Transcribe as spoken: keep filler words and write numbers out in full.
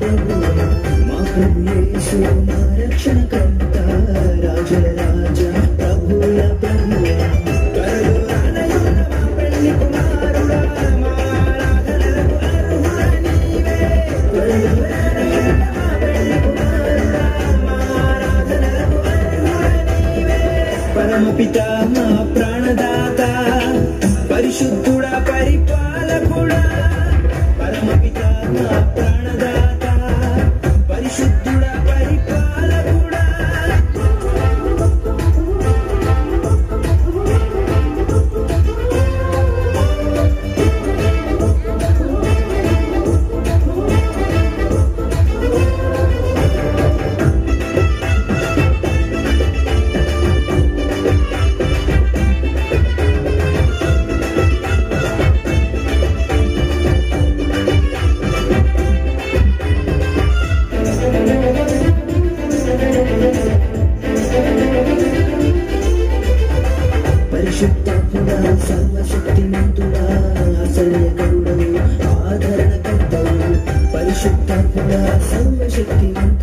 మా ప్రభు యేసు మా రక్షణకర్త రాజుల రాజా ప్రభుల ప్రభువా కరుణానయుడ మా పెళ్లి కుమారుడా మా ఆరాధనలకు అర్హుడ నీవే కరుణానయుడ మా పెళ్లి కుమారుడా మా ఆరాధనలకు అర్హుడ నీవే పరమపిత మా ప్రాణదాత పరిశుద్ధుడా పరిపాలకుడా పరమపిత మా ప్రాణదాత పరిశుద్ధుడా పరిపాలకుడా పరిశుద్ధాత్ముడా సర్వశక్తిమంతుడా ఆశ్చర్యకరుడవు ఆదరణకర్తవు పరిశుద్ధాత్ముడా సర్వశక్తిమంతుడా